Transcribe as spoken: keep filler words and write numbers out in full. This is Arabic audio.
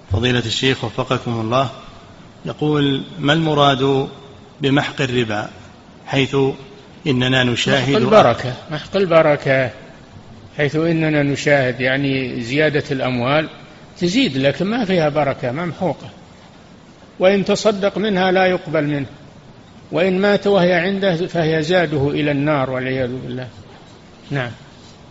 فضيلة الشيخ وفقكم الله، يقول: ما المراد بمحق الربا، حيث إننا نشاهد محق البركة محق البركة حيث إننا نشاهد يعني زيادة الأموال تزيد لكن ما فيها بركة، ممحوقة، وإن تصدق منها لا يقبل منه، وإن مات وهي عنده فهي زاده إلى النار والعياذ بالله. نعم.